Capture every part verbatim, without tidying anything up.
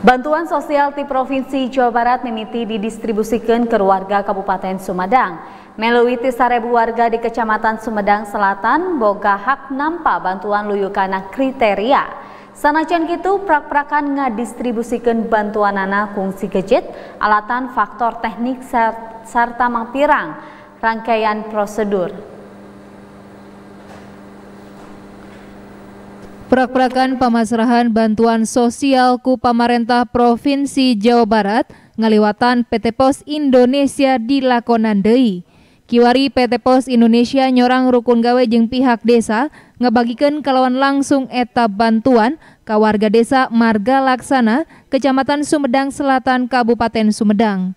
Bantuan sosial di Provinsi Jawa Barat mimiti didistribusikan ke warga Kabupaten Sumedang. Melalui sarebu warga di Kecamatan Sumedang Selatan boga hak nampa bantuan luyukana kriteria. Sanajan gitu prak-prakan ngadistribusikan bantuan anak kungsi gadget, alatan faktor teknik serta mangpirang rangkaian prosedur. Prak-prakan pamasrahan bantuan sosial ku pamarentah Provinsi Jawa Barat ngaliwatan P T Pos Indonesia dilakonan deui. Kiwari P T Pos Indonesia nyorang rukun gawe jeung pihak desa ngabagikeun kalawan langsung eta bantuan ka warga desa Marga Laksana, Kecamatan Sumedang Selatan, Kabupaten Sumedang.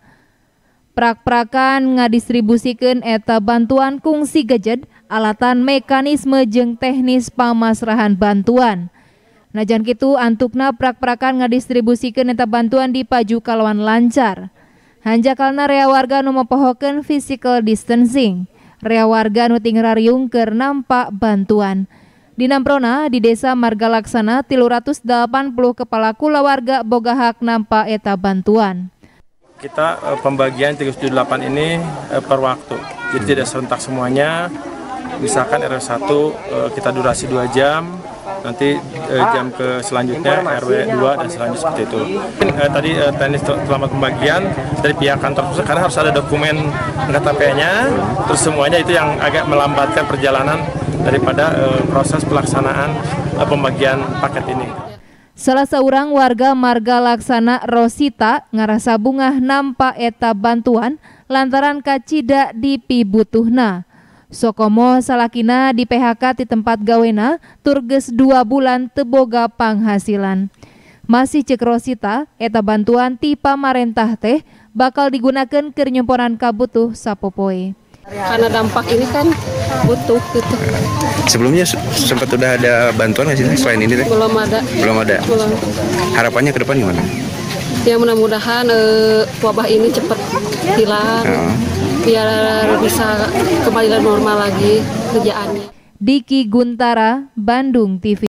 Prak-prakan ngadistribusikeun eta bantuan kungsi gadget, alatan mekanisme jeung teknis pamasrahan bantuan. Najan kitu antukna prak-prakan ngadistribusikeun eta bantuan dipaju kalawan lancar. Hanjakalna rea warga nu mempohokeun physical distancing. Rea warga nu ting rariung keur nampa bantuan. Dinamprona di Desa Marga Laksana tilu ratus delapan puluh kepala kulawarga boga hak nampa eta bantuan. Kita eh, pembagian tiga ratus tujuh puluh delapan ini eh, per waktu, jadi tidak serentak semuanya. Misalkan R W satu eh, kita durasi dua jam, nanti eh, jam ke selanjutnya R W dua dan selanjutnya seperti itu. Eh, tadi eh, teknis selama pembagian dari pihak kantor pusat karena harus ada dokumen K T P-nya, terus semuanya itu yang agak melambatkan perjalanan daripada eh, proses pelaksanaan eh, pembagian paket ini. Salah seorang warga Marga Laksana, Rosita, ngarasa bungah nampa eta bantuan lantaran kacida dipibutuhna. Sokomo salakina di P H K di tempat gawena turges dua bulan teboga panghasilan. Masih cek Rosita, eta bantuan ti pamarentah teh bakal digunakan keur nyemporan kabutuh sapopoe. Karena dampak ini kan butuh gitu. Sebelumnya sempat udah ada bantuan nggak sih selain ini teh? Belum ada. Belum ada. Belum. Harapannya ke depan gimana? Ya mudah-mudahan eh, wabah ini cepat hilang, oh. biar bisa kembali normal lagi kerjaannya. Diki Guntara, Bandung T V.